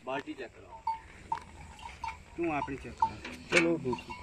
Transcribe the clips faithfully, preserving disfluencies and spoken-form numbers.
बाल्टी चेक करो, तू अपनी चेक कर। चलो दूसरी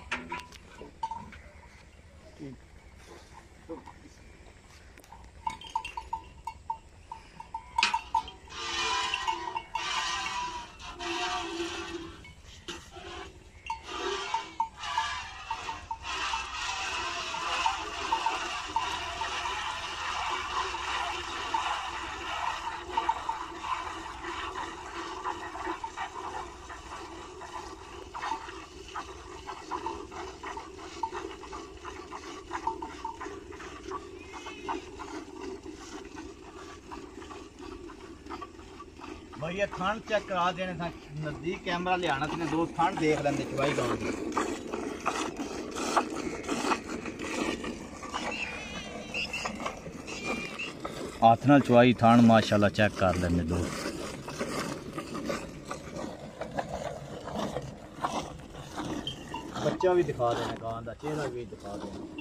भैया थान चेक करा देने था, नजदीक कैमरा ले आना थे, दो थान देख लेंगे चवाई गाँव की। हाथ नाल चवाई थान माशाल्लाह चेक कर लेंगे दो। बच्चा भी दिखा देना, गां का चेहरा भी दिखा देना।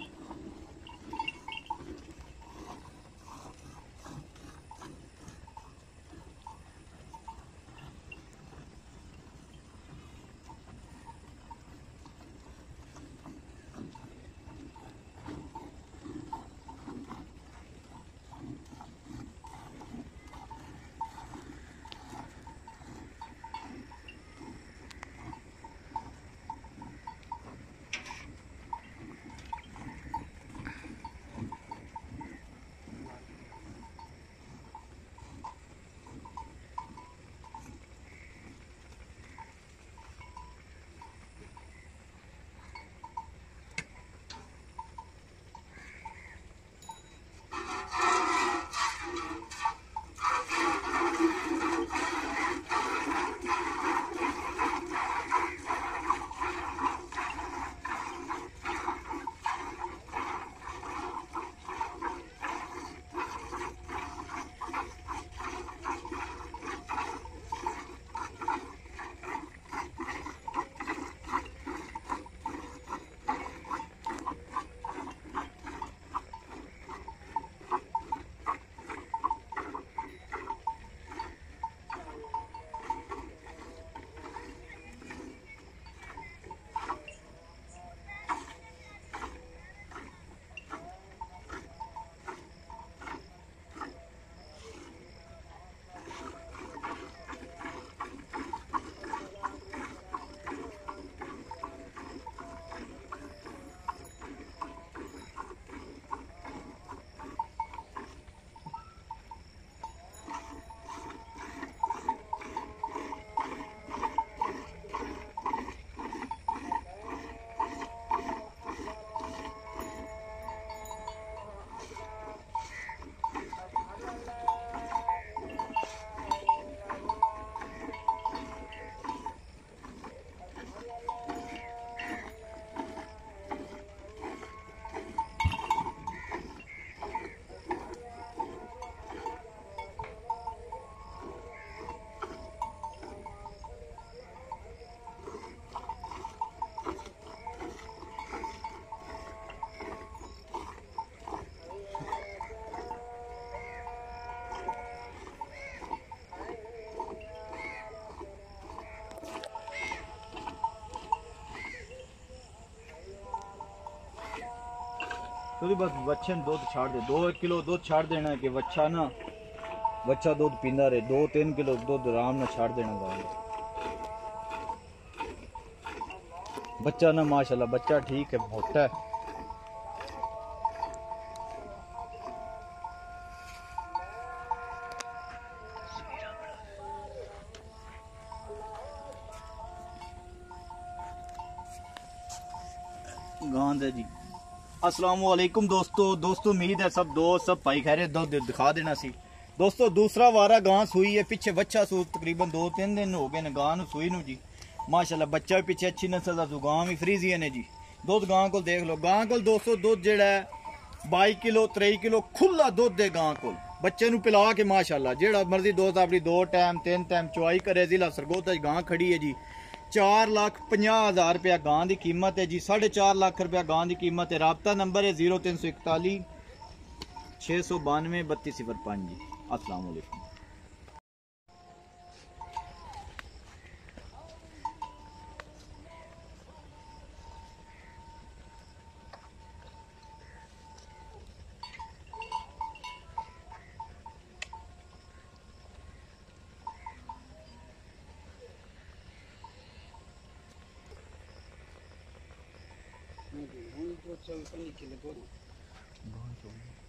तो बस बच्चे ने दूध छाड़ दे, दो एक किलो दूध छाड़ देना है कि बच्चा ना बच्चा दूध पींदा रहे, दो तीन किलो दूध आराम ना छाड़ देना गाँव। बच्चा ना माशाल्लाह बच्चा ठीक है, मोटा है। गांध है जी। अस्सलाम वालेकुम दोस्तों दोस्तों उम्मीद है सब दोस्त सब भाई खैर दो दिखा देना सी दोस्तों। दूसरा वारा गां सूई है, पीछे बच्चा सू तकरीबन दो तीन दिन हो गए गां सूई नू जी। माशाल्लाह बच्चा भी पीछे अच्छी नस्ल का, गां भी फ्रीजियन है जी। दुध गां को देख लो, गां को दोस्तों दुध जेड़ा है बाई किलो त्रेई किलो खुला दुध है गां को। बच्चे नू पिला के माशाल्लाह जेड़ा मर्जी दोस्त अपनी दो टाइम तीन टाइम चुवाई करे। जिला सरगोदा गां खड़ी है जी। चार लाख पंजाह हज़ार रुपया गां की कीमत है जी। साढ़े चार लाख रुपया गां की कीमत है। राबता नंबर है जीरो तीन सौ इकताली छे सौ बानवे बत्तीस सिफर पाँच जी। अस्सलाम वालेकुम। चौबीस निकले दो गां चौबीस